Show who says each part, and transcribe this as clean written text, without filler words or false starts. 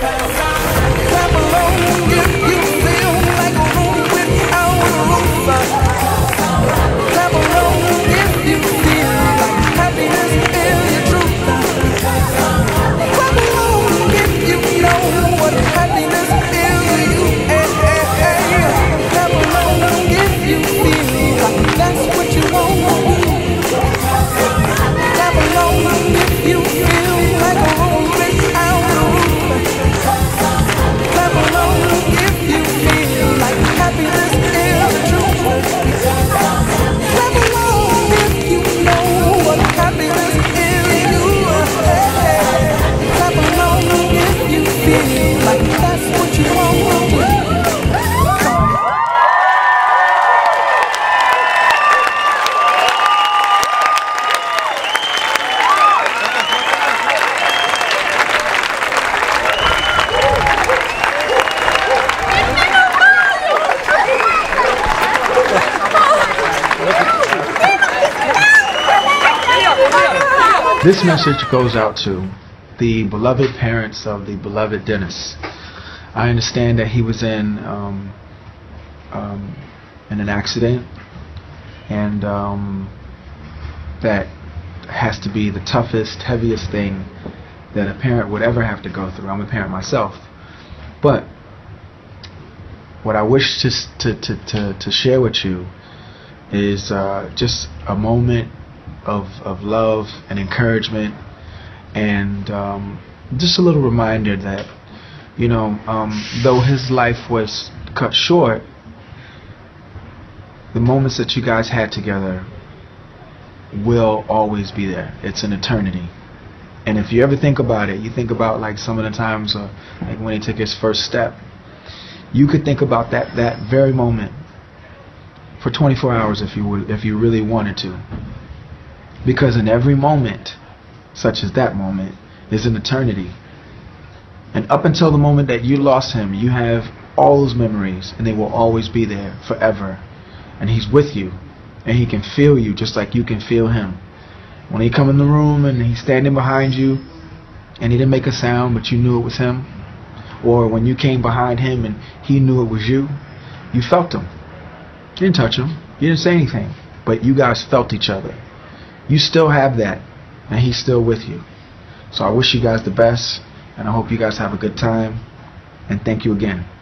Speaker 1: Clap along if you feel like a room without a roof. Clap along if you feel like happiness is the truth. Clap along if you know what happiness is to you. Clap along if you feel like that's what you want. Clap along if you feel like a room without a roof. Clap along if you feel like happiness is the truth. Clap along if you know what happiness is to you. Clap along if you feel like that's what you want.
Speaker 2: This message goes out to the beloved parents of the beloved Dennis. I understand that he was in an accident, and that has to be the toughest, heaviest thing that a parent would ever have to go through. I'm a parent myself, but what I wish to share with you is just a moment of love and encouragement, and just a little reminder that, you know, though his life was cut short, the moments that you guys had together will always be there. It's an eternity. And if you ever think about it, you think about like some of the times like when he took his first step, you could think about that very moment for 24 hours if you really wanted to. Because in every moment, such as that moment, is an eternity. And up until the moment that you lost him, you have all those memories, and they will always be there forever. And he's with you, and he can feel you just like you can feel him. When he come in the room and he's standing behind you, and he didn't make a sound, but you knew it was him. Or when you came behind him and he knew it was you, you felt him. You didn't touch him, you didn't say anything, but you guys felt each other. You still have that, and he's still with you. So I wish you guys the best, and I hope you guys have a good time, and thank you again.